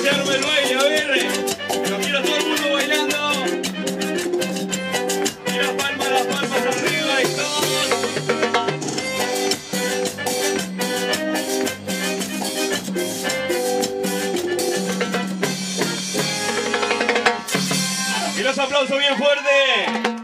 se arma el baile, a ver. Lo quiero todo el mundo bailando. Y las palmas arriba y todos. Y los aplausos bien fuertes.